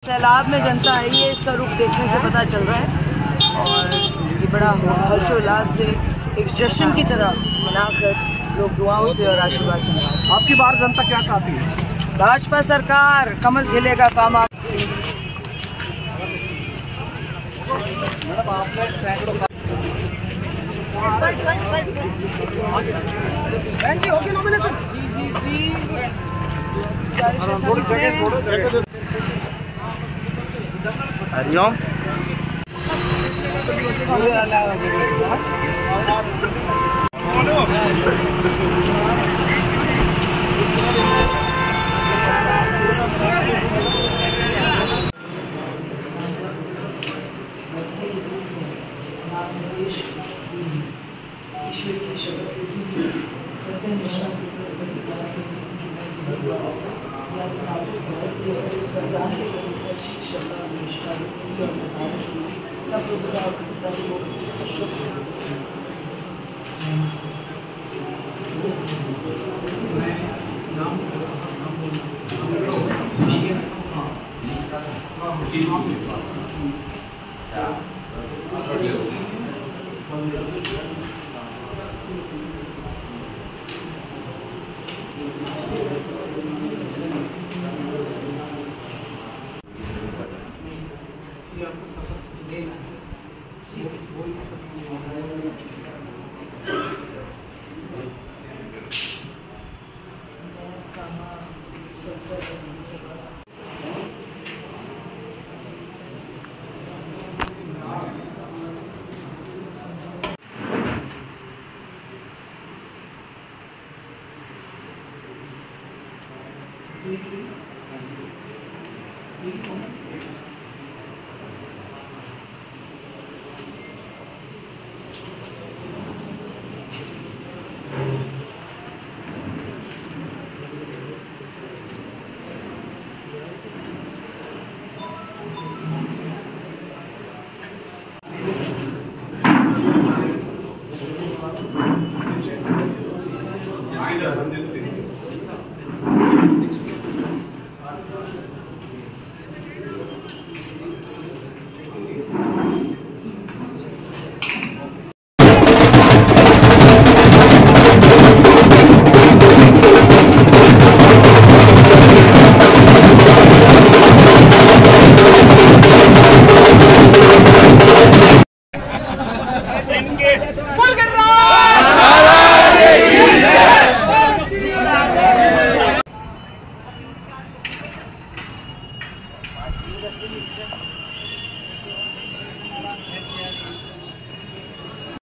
सैलाब में जनता आई है, इसका रुख देखने से पता चल रहा है और ये बड़ा हर्षोल्लास से एक जश्न की तरह मनाकर लोग दुआओं से और आशीर्वाद से मनाते हैं। आपकी बार जनता क्या चाहती है? भाजपा सरकार, कमल खिलेगा काम आप। मैडम आपने सैकड़ों जी होगी नॉमिनेशन। हरिओम। ईश्वर की शपथ लेती सत्य निष्ठा या स्थापित भारतीय सरकार के प्रति सच्ची श्रद्धा निष्ठा सब Gracias.